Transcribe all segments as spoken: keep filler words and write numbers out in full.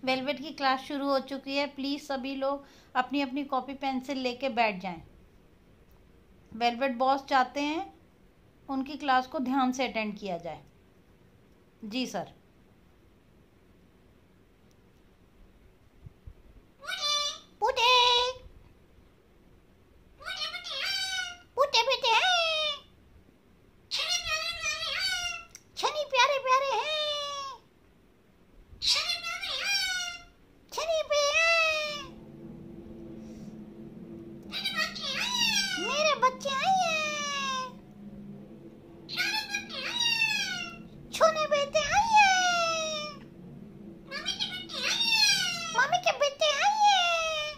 Velvet की class शुरू हो चुकी है। प्लीज़ सभी लोग अपनी अपनी कॉपी पेंसिल लेके बैठ जाएं। वेलवेट बॉस चाहते हैं उनकी क्लास को ध्यान से अटेंड किया जाए। जी सर। पुटे पुटे बेटे हैं, छनी प्यारे प्यारे हैं, छनी पे हैं, मेरे बच्चे आए हैं, छोने बेटे आए हैं, मम्मी के बेटे आए हैं,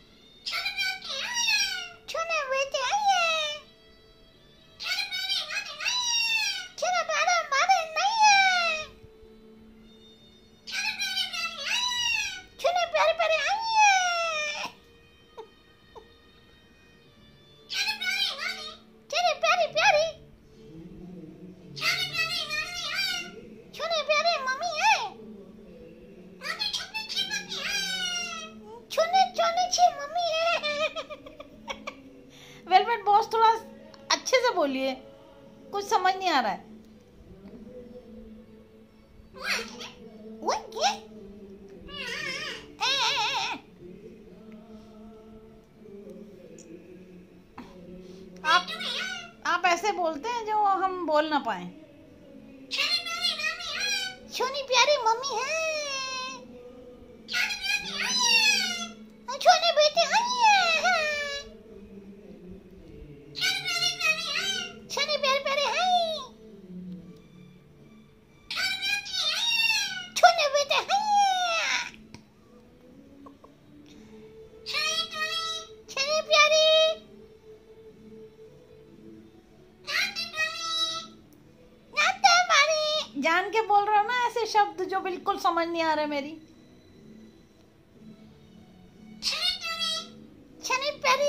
छोने बेटे आए हैं, छोने प्यारे मारे नहीं है, छोने प्यारे प्यारे आए हैं, छोने प्यारी प्यारी, छोने प्यारे मम्मी है, छोने छोने छी मम्मी है। वेलवेट बॉस थोड़ा अच्छे से बोलिए, कुछ समझ नहीं आ रहा है। वो ये? ए, ए, ए, आप आप ऐसे बोलते हैं जो हम बोल ना पाए। छोनी प्यारी मम्मी है, छोने बेटे आई है, छोने प्यारे प्यारे हैं, छोने बेटे हैं, छोने प्यारी, नाते मारी। जान के बोल रहा हूँ ना ऐसे शब्द जो बिल्कुल समझ नहीं आ रहे मेरी। छनी प्यारी,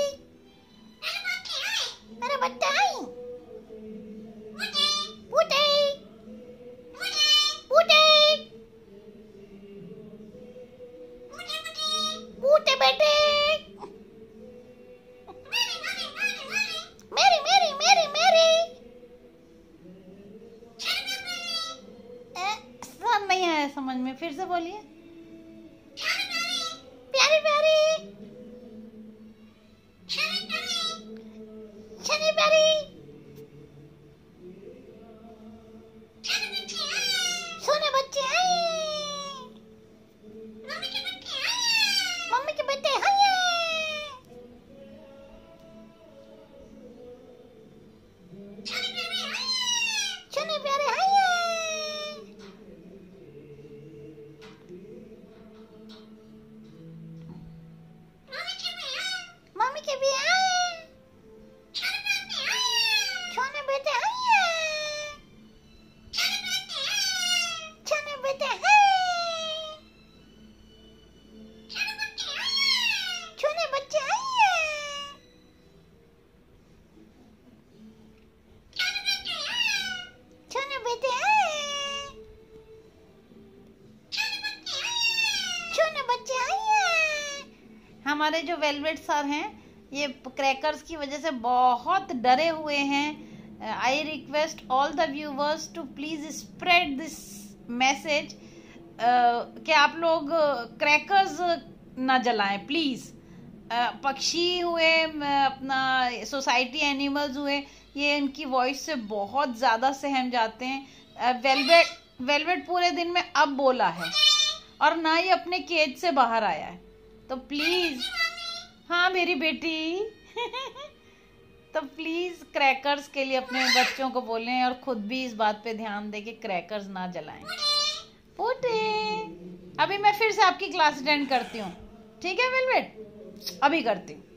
मेरे बच्चे आई, पुटे पुटे पुटे बेटे, मेरी मेरी मेरी मेरी सर नहीं आया समझ में, फिर से बोलिए। प्यारी प्यारी, छनी प्यारी, सोने बच्चे आए, मम्मी के बेटे आए, छनी प्यारे आए, मम्मी के भी आए, छोने बेटे आए, छोने बेटे हैं, छोने बच्चे आए, छोने बेटे हैं, छोने बच्चे आए। हमारे जो वेलवेट सर हैं ये क्रैकर्स की वजह से बहुत डरे हुए हैं। I request all the viewers to please spread this message कि आप लोग क्रैकर्स ना जलाएं प्लीज। uh, पक्षी हुए, अपना सोसाइटी एनिमल्स हुए, ये इनकी वॉइस से बहुत ज़्यादा सहम जाते हैं। वेलवेट वेलवेट पूरे दिन में अब बोला है और ना ही अपने केज से बाहर आया है, तो प्लीज, हाँ मेरी बेटी तो प्लीज क्रैकर्स के लिए अपने बच्चों को बोलें और खुद भी इस बात पे ध्यान दें कि क्रैकर्स ना जलाएं। पुटे, अभी मैं फिर से आपकी क्लास अटेंड करती हूँ, ठीक है वेलवेट, अभी करती हूँ।